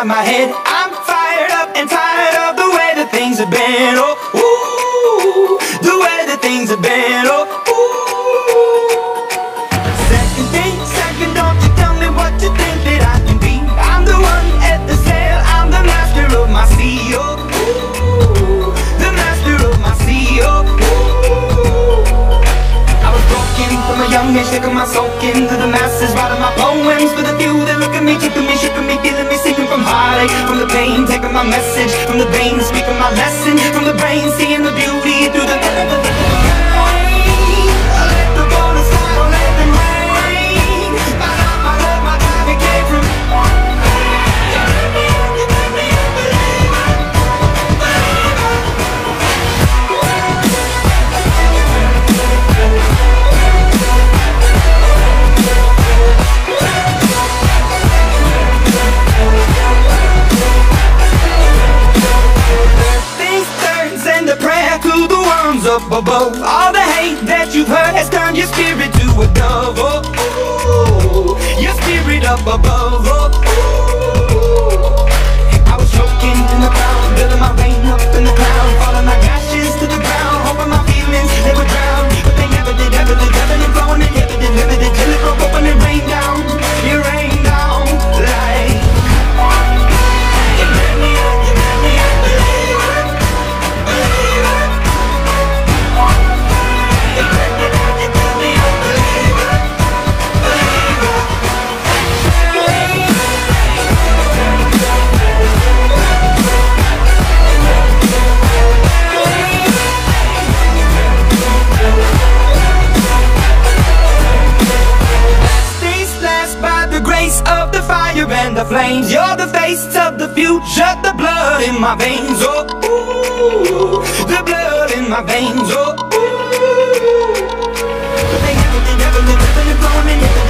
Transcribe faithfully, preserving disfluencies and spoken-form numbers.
inside my head. I'm fired up and tired of the way that things have been. Oh, ooh, the way that things have been. Oh, ooh. Second thing, second, don't you tell me what you think that I can be. I'm the one at the sail, I'm the master of my sea. Oh, ooh, the master of my sea. Oh, ooh. I was broken from a young age, taking my soak into the masses, writing my poems for the few that look at me, keeping me, shipping me, feeling me, singing from heartache, from the pain, taking my message from the veins, speaking my lesson from the brain, seeing the beauty through the rain. I let the waters fall, let them rain. My love, my love, my time, it came from. You let me, you let me, up above. All the hate that you've heard has turned your spirit to a dove. Oh, ooh, your spirit up above. Oh, ooh. I was choking in the crowd, building my rain up in the cloud, falling like ashes to the ground, hoping my feelings they would drown, but they never did, ever did, ever did, flowing and never did, never did, till it broke open and rained down. It rained down like. You let me up, you let me up, believe it, believe it. And the flames, you're the face of the future, the blood in my veins. Oh, ooh, the blood in my veins. Oh, ooh. But they never did, never did, never did, flowing in it.